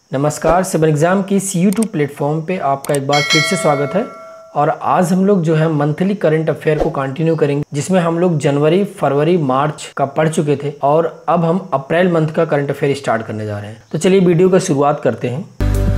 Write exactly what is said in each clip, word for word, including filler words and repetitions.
नमस्कार, civil exam की सी you tube platform पे आपका एक बार फिर से स्वागत है। और आज हम लोग जो है मंथली करंट अफेयर को कंटिन्यू करेंगे, जिसमें हम लोग जनवरी, फरवरी, मार्च का पढ़ चुके थे और अब हम अप्रैल मंथ का करंट अफेयर स्टार्ट करने जा रहे हैं। तो चलिए वीडियो का शुरुआत करते हैं।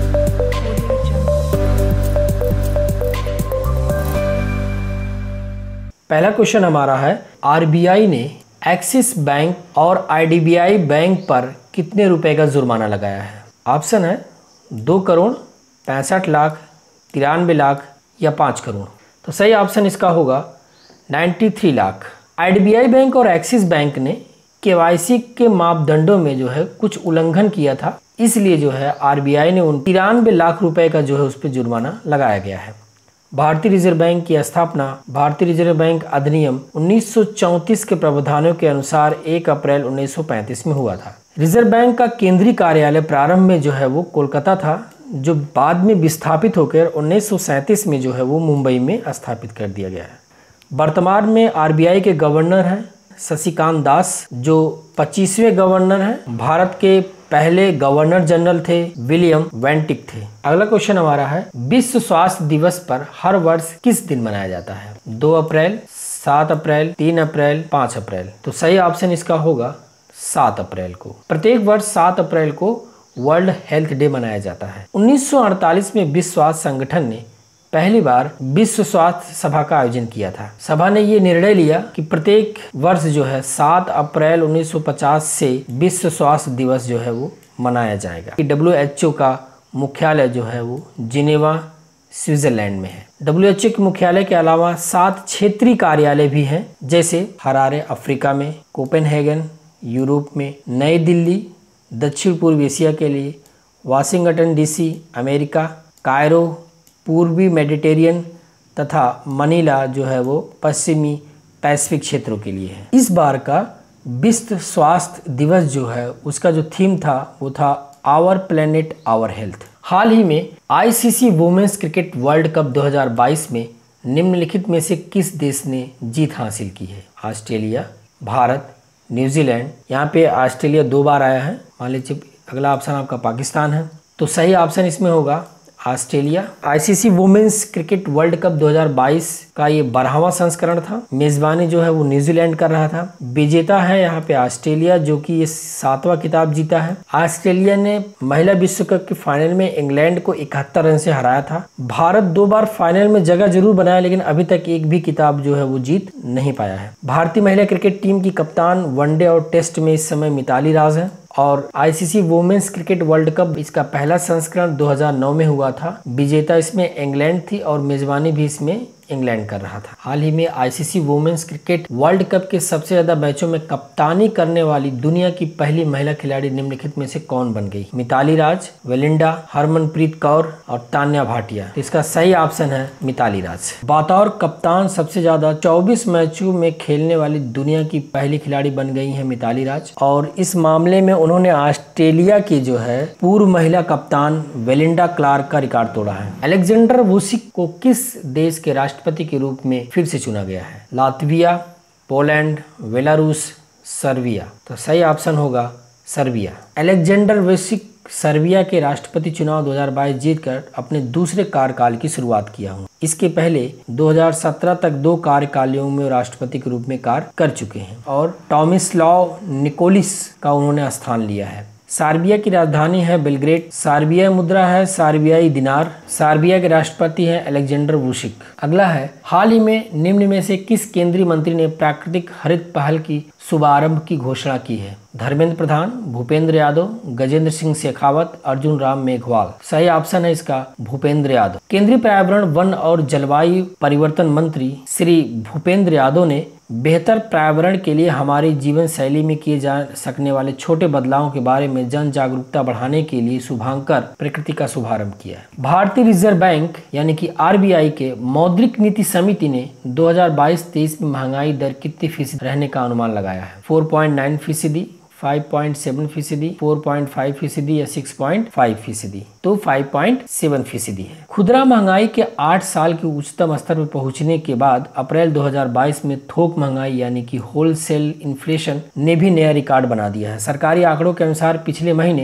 पहला क्वेश्चन हमारा है, आर बी आई ने एक्सिस बैंक और I D B I bank पर कितने रुपए का जुर्माना लगाया है? ऑप्शन है दो करोड़, पैंसठ लाख, तिरानवे लाख या पाँच करोड़। तो सही ऑप्शन इसका होगा तिरानवे lakh. I D B I bank और एक्सिस बैंक ने के वाई सी के मापदंडों में जो है कुछ उल्लंघन किया था, इसलिए जो है आर बी आई ने उन तिरानवे लाख रुपए का जो है उस पर जुर्माना लगाया गया है। भारतीय रिजर्व बैंक की स्थापना भारतीय रिजर्व बैंक अधिनियम उन्नीस सौ चौंतीस के प्रावधानों के अनुसार एक अप्रैल उन्नीस सौ पैंतीस में हुआ था। रिजर्व बैंक का केंद्रीय कार्यालय प्रारंभ में जो है वो कोलकाता था, जो बाद में विस्थापित होकर उन्नीस सौ सैंतीस में जो है वो मुंबई में स्थापित कर दिया गया है। वर्तमान में आर बी आई के गवर्नर हैं शशिकांत दास, जो पच्चीसवें गवर्नर हैं। भारत के पहले गवर्नर जनरल थे विलियम वेंटिक थे। अगला क्वेश्चन हमारा है, विश्व स्वास्थ्य दिवस पर हर वर्ष किस दिन मनाया जाता है? दो अप्रैल, सात अप्रैल, तीन अप्रैल, पाँच अप्रैल। तो सही ऑप्शन इसका होगा सात अप्रैल को। प्रत्येक वर्ष सात अप्रैल को वर्ल्ड हेल्थ डे मनाया जाता है। उन्नीस सौ अड़तालीस में विश्व स्वास्थ्य संगठन ने पहली बार विश्व स्वास्थ्य सभा का आयोजन किया था। सभा ने ये निर्णय लिया कि प्रत्येक वर्ष जो है सात अप्रैल उन्नीस सौ पचास से विश्व स्वास्थ्य दिवस जो है वो मनाया जाएगा। डब्ल्यू एच ओ का मुख्यालय जो है वो जिनेवा, स्विट्जरलैंड में है। डब्ल्यू एच ओ के मुख्यालय के अलावा सात क्षेत्रीय कार्यालय भी हैं, जैसे हरारे अफ्रीका में, कोपेनहेगन यूरोप में, नई दिल्ली दक्षिण पूर्व एशिया के लिए, Washington D C America, Cairo पूर्वी मेडिटेरियन तथा मनीला जो है वो पश्चिमी पैसिफिक क्षेत्रों के लिए है। इस बार का विश्व स्वास्थ्य दिवस जो है उसका जो थीम था वो था आवर प्लेनेट आवर हेल्थ। हाल ही में I C C women's cricket world cup दो हज़ार बाईस में निम्नलिखित में से किस देश ने जीत हासिल की है? Australia, Bharat, New Zealand. यहाँ पे ऑस्ट्रेलिया दो बार आया है। मान लीजिए अगला ऑप्शन आपका पाकिस्तान है, तो सही ऑप्शन इसमें होगा Australia. I C C women's cricket world cup दो हज़ार बाईस का ये बारहवां संस्करण था। मेजबानी जो है वो न्यूजीलैंड कर रहा था। विजेता है यहाँ पे ऑस्ट्रेलिया, जो कि ये सातवां खिताब जीता है। ऑस्ट्रेलिया ने महिला विश्व कप के फाइनल में इंग्लैंड को इकहत्तर रन से हराया था। भारत दो बार फाइनल में जगह जरूर बनाया, लेकिन अभी तक एक भी खिताब जो है वो जीत नहीं पाया है। भारतीय महिला क्रिकेट टीम की कप्तान वनडे और टेस्ट में इस समय मिताली राज है। और I C C women's cricket world cup इसका पहला संस्करण दो हज़ार नौ में हुआ था। विजेता इसमें इंग्लैंड थी और मेजबानी भी इसमें इंग्लैंड कर रहा था। हाल ही में I C C women's cricket world cup के सबसे ज्यादा मैचों में कप्तानी करने वाली दुनिया की पहली महिला खिलाड़ी निम्नलिखित में से कौन बन गई? मिताली राज, वेलिंडा, हरमनप्रीत कौर और तान्या भाटिया। तो इसका सही ऑप्शन है मिताली राज। बतौर कप्तान सबसे ज्यादा चौबीस मैचों में खेलने वाली दुनिया की पहली खिलाड़ी बन गई है मिताली राज। और इस मामले में उन्होंने ऑस्ट्रेलिया की जो है पूर्व महिला कप्तान वेलिंडा क्लार्क का रिकॉर्ड तोड़ा है। अलेक्जेंडर वुसिक को किस देश के राष्ट्रपति के रूप में फिर से चुना गया है? Latvia, Poland, Belarus, Serbia. तो सही ऑप्शन होगा सर्बिया। अलेक्जेंडर वुसिक सर्बिया के राष्ट्रपति चुनाव दो हज़ार बाईस जीतकर अपने दूसरे कार्यकाल की शुरुआत किया हूँ। इसके पहले दो हज़ार सत्रह तक दो कार्यकालों में राष्ट्रपति के रूप में कार्य कर चुके हैं और टॉमिस्लाव निकोलिस का उन्होंने स्थान लिया है। सर्बिया की राजधानी है बेलग्रेड। सर्बिया मुद्रा है सर्बियाई दिनार। सर्बिया के राष्ट्रपति हैं अलेक्जेंडर वुसिक। अगला है, हाल ही में निम्न में से किस केंद्रीय मंत्री ने प्राकृतिक हरित पहल की शुभारंभ की घोषणा की है? धर्मेंद्र प्रधान, भूपेंद्र यादव, गजेंद्र सिंह शेखावत, अर्जुन राम मेघवाल। सही ऑप्शन है इसका भूपेंद्र यादव। केंद्रीय पर्यावरण, वन और जलवायु परिवर्तन मंत्री श्री भूपेंद्र यादव ने बेहतर पर्यावरण के लिए हमारी जीवन शैली में किए जा सकने वाले छोटे बदलावों के बारे में जन जागरूकता बढ़ाने के लिए शुभांकर प्रकृति का शुभारंभ किया है। भारतीय रिजर्व बैंक यानी कि आर बी आई के मौद्रिक नीति समिति ने दो हज़ार बाईस तेईस में महंगाई दर कितनी फीसदी रहने का अनुमान लगाया है? चार पॉइंट नौ फीसदी, पाँच पॉइंट सात फीसदी, चार पॉइंट पाँच फीसदी या छह पॉइंट पाँच फीसदी? तो पाँच पॉइंट सात फीसदी है। खुदरा महंगाई के आठ साल के उच्चतम स्तर पर पहुंचने के बाद अप्रैल दो हज़ार बाईस में थोक महंगाई यानी कि होलसेल इन्फ्लेशन ने भी नया रिकॉर्ड बना दिया है। सरकारी आंकड़ों के अनुसार पिछले महीने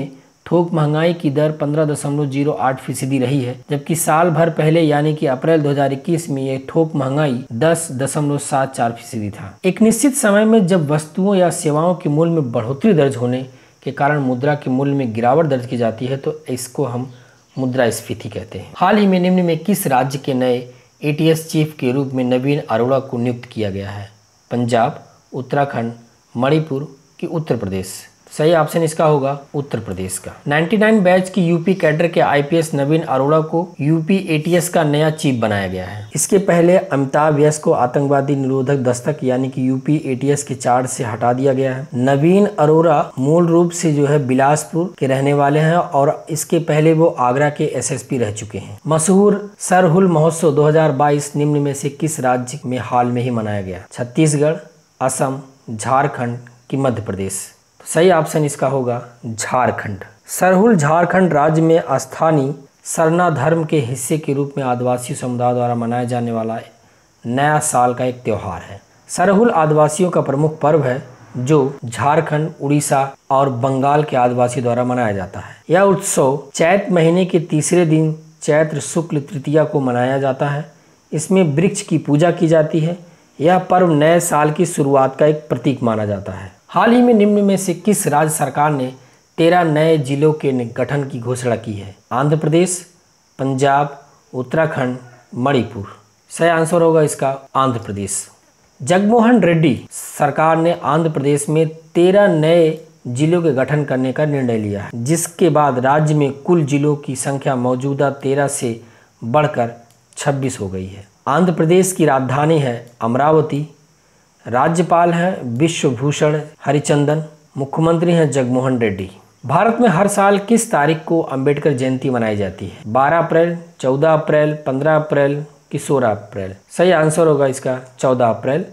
थोक महंगाई की दर पंद्रह दशमलव जीरो आठ फीसदी रही है, जबकि साल भर पहले यानी कि अप्रैल दो हज़ार इक्कीस में यह थोक महंगाई दस दशमलव सात चार फीसदी था। एक निश्चित समय में जब वस्तुओं या सेवाओं के मूल्य में बढ़ोतरी दर्ज होने के कारण मुद्रा के मूल्य में गिरावट दर्ज की जाती है तो इसको हम मुद्रास्फीति कहते हैं। हाल ही में निम्न में किस राज्य के नए ए टी एस चीफ के रूप में नवीन अरोड़ा को नियुक्त किया गया है? पंजाब, उत्तराखंड, मणिपुर कि उत्तर प्रदेश? सही ऑप्शन इसका होगा उत्तर प्रदेश का। निन्यानवे बैच की यूपी कैडर के I P S Naveen Arora को यूपी ए टी एस का नया चीफ बनाया गया है। इसके पहले अमिताभ यश को आतंकवादी निरोधक दस्तक यानी कि यूपी ए टी एस के चार्ज से हटा दिया गया है। नवीन अरोड़ा मूल रूप से जो है बिलासपुर के रहने वाले हैं और इसके पहले वो आगरा के एस एस पी रह चुके हैं। मशहूर सरहुल महोत्सव दो हज़ार बाईस निम्न में से किस राज्य में हाल में ही मनाया गया? छत्तीसगढ़, असम, झारखंड कि मध्य प्रदेश? सही ऑप्शन इसका होगा झारखंड। सरहुल झारखंड राज्य में स्थानीय सरना धर्म के हिस्से के रूप में आदिवासी समुदाय द्वारा मनाया जाने वाला नया साल का एक त्यौहार है। सरहुल आदिवासियों का प्रमुख पर्व है जो झारखंड, उड़ीसा और बंगाल के आदिवासी द्वारा मनाया जाता है। यह उत्सव चैत महीने के तीसरे दिन चैत्र शुक्ल तृतीया को मनाया जाता है। इसमें वृक्ष की पूजा की जाती है। यह पर्व नए साल की शुरुआत का एक प्रतीक माना जाता है। हाल ही में निम्न में से किस राज्य सरकार ने तेरह नए जिलों के गठन की घोषणा की है? आंध्र प्रदेश, पंजाब, उत्तराखंड, मणिपुर? सही आंसर होगा इसका आंध्र प्रदेश। जगनमोहन रेड्डी सरकार ने आंध्र प्रदेश में तेरह नए जिलों के गठन करने का निर्णय लिया है, जिसके बाद राज्य में कुल जिलों की संख्या मौजूदा तेरह से बढ़कर छब्बीस हो गई है। आंध्र प्रदेश की राजधानी है अमरावती। राज्यपाल हैं विश्वभूषण हरिचंदन। मुख्यमंत्री हैं जगनमोहन रेड्डी। भारत में हर साल किस तारीख को अंबेडकर जयंती मनाई जाती है? बारह अप्रैल, चौदह अप्रैल, पंद्रह अप्रैल कि सोलह अप्रैल? सही आंसर होगा इसका चौदह अप्रैल।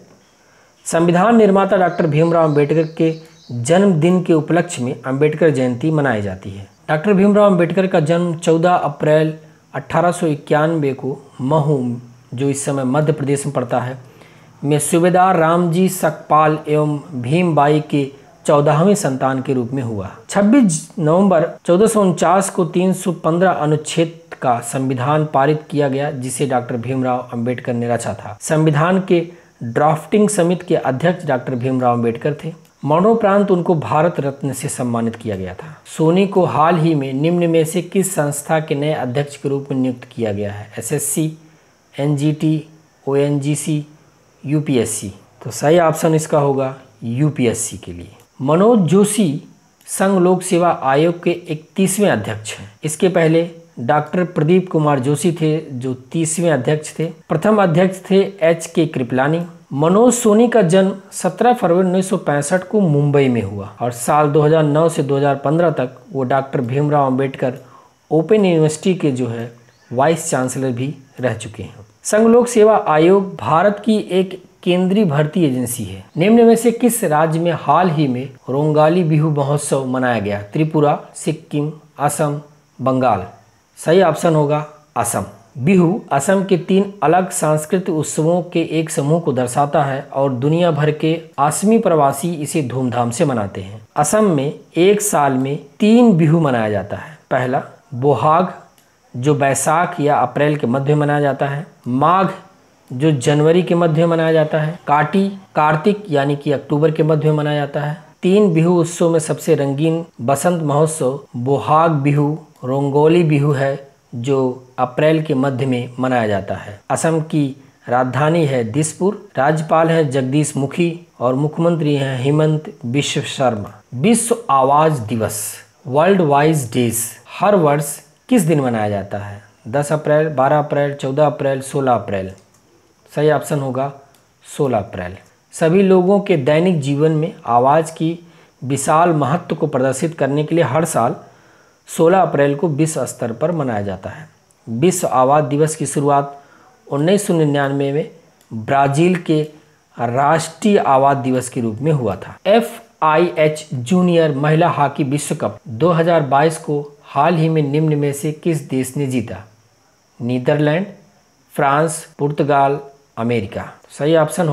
संविधान निर्माता डॉक्टर भीमराव अंबेडकर के जन्मदिन के उपलक्ष्य में अंबेडकर जयंती मनाई जाती है। डॉक्टर भीमराव अंबेडकर का जन्म चौदह अप्रैल अठारह सौ इक्यानवे को महू, जो इस समय मध्य प्रदेश में पड़ता है, में सूबेदार रामजी सकपाल एवं भीमबाई के चौदहवें संतान के रूप में हुआ। छब्बीस नवंबर चौदह सौ उनचास को तीन सौ पंद्रह अनुच्छेद का संविधान पारित किया गया, जिसे डॉक्टर भीमराव अंबेडकर ने रचा था। संविधान के ड्राफ्टिंग समिति के अध्यक्ष डॉक्टर भीमराव अंबेडकर थे। मरणोपरांत उनको भारत रत्न से सम्मानित किया गया था। सोनी को हाल ही में निम्न में से किस संस्था के नए अध्यक्ष के रूप में नियुक्त किया गया है? S S C, N G T, O N G C, U P S C? तो सही ऑप्शन इसका होगा यू पी एस सी के लिए। मनोज जोशी संघ लोक सेवा आयोग के इकतीसवें अध्यक्ष हैं। इसके पहले डॉक्टर प्रदीप कुमार जोशी थे जो तीसवें अध्यक्ष थे। प्रथम अध्यक्ष थे एच के कृपलानी। मनोज सोनी का जन्म सत्रह फरवरी उन्नीस सौ पैंसठ को मुंबई में हुआ और साल दो हज़ार नौ से दो हज़ार पंद्रह तक वो doctor Bhimrao Ambedkar open university के जो है वाइस चांसलर भी रह चुके हैं। संघ लोक सेवा आयोग भारत की एक केंद्रीय भर्ती एजेंसी है। निम्न में से किस राज्य में हाल ही में रोंगाली बिहू महोत्सव मनाया गया? त्रिपुरा, सिक्किम, असम, बंगाल? सही ऑप्शन होगा असम। बिहू असम के तीन अलग सांस्कृतिक उत्सवों के एक समूह को दर्शाता है और दुनिया भर के असमी प्रवासी इसे धूमधाम से मनाते हैं। असम में एक साल में तीन बिहू मनाया जाता है। पहला बोहाग, जो बैसाख या अप्रैल के मध्य में मनाया जाता है। माघ, जो जनवरी के मध्य में मनाया जाता है। काटी, कार्तिक यानी कि अक्टूबर के मध्य में मनाया जाता है। तीन बिहू उत्सव में सबसे रंगीन बसंत महोत्सव बोहाग बिहू रोंगोली बिहू है, जो अप्रैल के मध्य में मनाया जाता है। असम की राजधानी है दिसपुर। राज्यपाल हैं जगदीश मुखी और मुख्यमंत्री हैं हेमंत बिश्व शर्मा। विश्व आवाज दिवस वर्ल्ड वॉइस डेज हर वर्ष किस दिन मनाया जाता है? दस अप्रैल, बारह अप्रैल, चौदह अप्रैल, सोलह अप्रैल? सही ऑप्शन होगा सोलह अप्रैल। सभी लोगों के दैनिक जीवन में आवाज़ की विशाल महत्व को प्रदर्शित करने के लिए हर साल सोलह अप्रैल को विश्व स्तर पर मनाया जाता है। विश्व आवाज़ दिवस की शुरुआत उन्नीस सौ निन्यानवे में ब्राज़ील के राष्ट्रीय आवाज़ दिवस के रूप में हुआ था। एफ आई एच जूनियर महिला हॉकी विश्व कप दो हज़ार बाईस को हाल ही में निम्न में से किस देश ने जीता? नीदरलैंड, फ्रांस, पुर्तगाल, अमेरिका? सही ऑप्शन होगा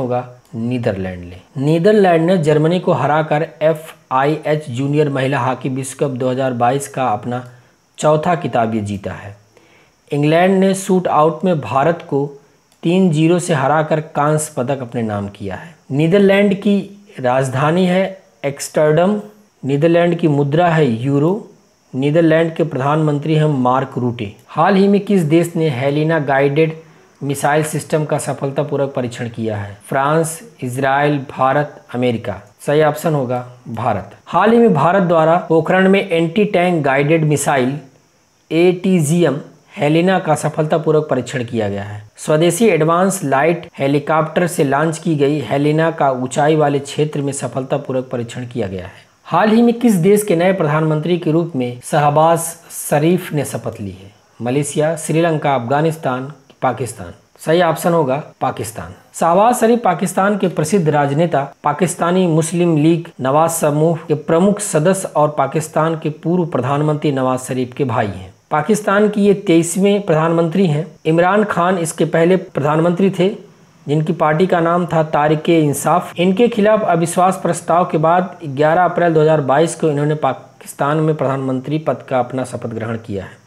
नीदरलैंड ने नीदरलैंड ने जर्मनी को हराकर एफ आई एच जूनियर महिला हॉकी विश्व कप दो हज़ार बाईस का अपना चौथा खिताब ये जीता है। इंग्लैंड ने शूट आउट में भारत को तीन जीरो से हराकर कांस्य पदक अपने नाम किया है। नीदरलैंड की राजधानी है एम्स्टर्डम। नीदरलैंड की मुद्रा है यूरो। नीदरलैंड के प्रधानमंत्री हैं मार्क रूटे। हाल ही में किस देश ने हेलिना गाइडेड मिसाइल सिस्टम का सफलतापूर्वक परीक्षण किया है? France, Israel, Bharat, America. सही ऑप्शन होगा भारत। हाल ही में भारत द्वारा पोखरण में anti tank guided missile A T G M Helina का सफलतापूर्वक परीक्षण किया गया है। स्वदेशी एडवांस लाइट हेलीकॉप्टर से लॉन्च की गई हेलिना का ऊंचाई वाले क्षेत्र में सफलतापूर्वक परीक्षण किया गया है। हाल ही में किस देश के नए प्रधानमंत्री के रूप में शहबाज शरीफ ने शपथ ली है? मलेशिया, श्रीलंका, अफगानिस्तान, पाकिस्तान। सही ऑप्शन होगा पाकिस्तान। शहबाज शरीफ पाकिस्तान के प्रसिद्ध राजनेता, पाकिस्तानी मुस्लिम लीग नवाज समूह के प्रमुख सदस्य और पाकिस्तान के पूर्व प्रधानमंत्री नवाज शरीफ के भाई हैं। पाकिस्तान की ये तेईसवें प्रधानमंत्री हैं। इमरान खान इसके पहले प्रधानमंत्री थे, जिनकी पार्टी का नाम था तारिक इंसाफ। इनके खिलाफ अविश्वास प्रस्ताव के बाद ग्यारह अप्रैल दो हज़ार बाईस को इन्होंने पाकिस्तान में प्रधानमंत्री पद का अपना शपथ ग्रहण किया है।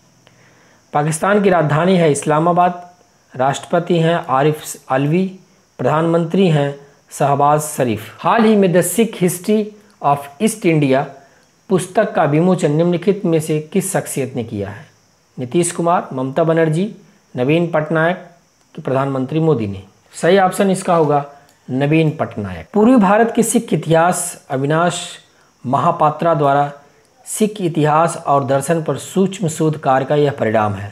पाकिस्तान की राजधानी है इस्लामाबाद। राष्ट्रपति हैं आरिफ अलवी। प्रधानमंत्री हैं शहबाज शरीफ। हाल ही में the Sikh history of East India पुस्तक का विमोचन निम्नलिखित में से किस शख्सियत ने किया है? नीतीश कुमार, ममता बनर्जी, नवीन पटनायक कि प्रधानमंत्री मोदी ने? सही ऑप्शन इसका होगा नवीन पटनायक। पूर्वी भारत के सिख इतिहास अविनाश महापात्रा द्वारा सिख इतिहास और दर्शन पर सूक्ष्म शोध कार्य का यह परिणाम है।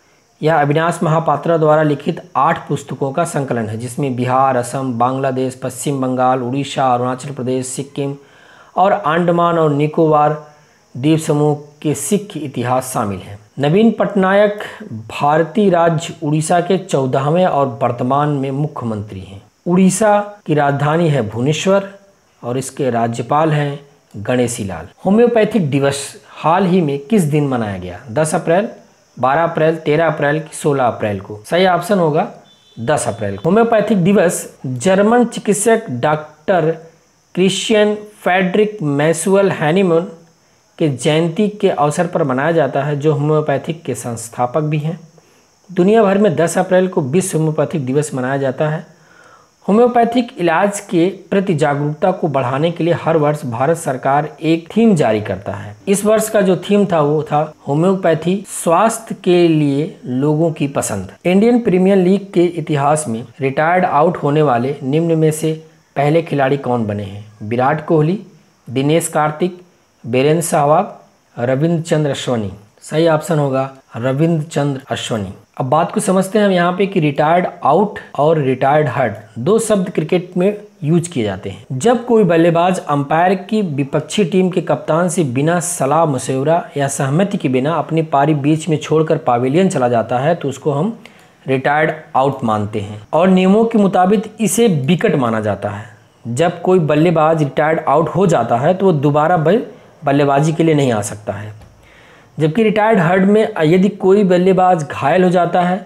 यह अविनाश महापात्रा द्वारा लिखित आठ पुस्तकों का संकलन है, जिसमें बिहार, असम, बांग्लादेश, पश्चिम बंगाल, उड़ीसा, अरुणाचल प्रदेश, सिक्किम और अंडमान और निकोबार द्वीप समूह के सिख इतिहास शामिल हैं। नवीन पटनायक भारतीय राज्य उड़ीसा के चौदहवें और वर्तमान में मुख्यमंत्री हैं। उड़ीसा की राजधानी है भुवनेश्वर और इसके राज्यपाल हैं गणेशी लाल। होम्योपैथिक दिवस हाल ही में किस दिन मनाया गया? दस अप्रैल, बारह अप्रैल, तेरह अप्रैल की सोलह अप्रैल को? सही ऑप्शन होगा दस अप्रैल। होम्योपैथिक दिवस जर्मन चिकित्सक doctor Christian Friedrich Maxwell Hahnemann के जयंती के अवसर पर मनाया जाता है, जो होम्योपैथिक के संस्थापक भी हैं। दुनिया भर में दस अप्रैल को विश्व होम्योपैथिक दिवस मनाया जाता है। होम्योपैथिक इलाज के प्रति जागरूकता को बढ़ाने के लिए हर वर्ष भारत सरकार एक थीम जारी करता है। इस वर्ष का जो थीम था वो था होम्योपैथी स्वास्थ्य के लिए लोगों की पसंद। इंडियन प्रीमियर लीग के इतिहास में रिटायर्ड आउट होने वाले निम्न में से पहले खिलाड़ी कौन बने हैं? विराट कोहली, दिनेश कार्तिक, वीरेंद्र सहवाग, रविंद्र चंद्र अश्विनी। सही ऑप्शन होगा रविंद्र चंद्र अश्विनी। अब बात को समझते हैं हम यहाँ पे कि रिटायर्ड आउट और रिटायर्ड हर्ट दो शब्द क्रिकेट में यूज किए जाते हैं। जब कोई बल्लेबाज अंपायर की विपक्षी टीम के कप्तान से बिना सलाह मशवरा या सहमति के बिना अपनी पारी बीच में छोड़कर पवेलियन चला जाता है तो उसको हम रिटायर्ड आउट मानते हैं और नियमों के मुताबिक इसे विकेट माना जाता है। जब कोई बल्लेबाज रिटायर्ड आउट हो जाता है तो वो दोबारा बल्लेबाजी के लिए नहीं आ सकता है। जबकि रिटायर्ड हर्ट में यदि कोई बल्लेबाज घायल हो जाता है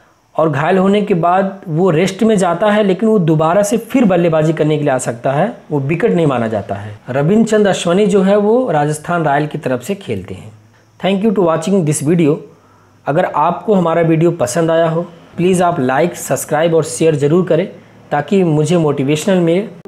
और घायल होने के बाद वो रेस्ट में जाता है लेकिन वो दोबारा से फिर बल्लेबाजी करने के लिए आ सकता है, वो विकेट नहीं माना जाता है। रविंद्र चंद्र अश्विनी जो है वो राजस्थान रॉयल की तरफ से खेलते हैं। Thank you to watching this video. अगर आपको हमारा वीडियो पसंद आया हो प्लीज़ आप लाइक, सब्सक्राइब और शेयर ज़रूर करें ताकि मुझे मोटिवेशनल मिले।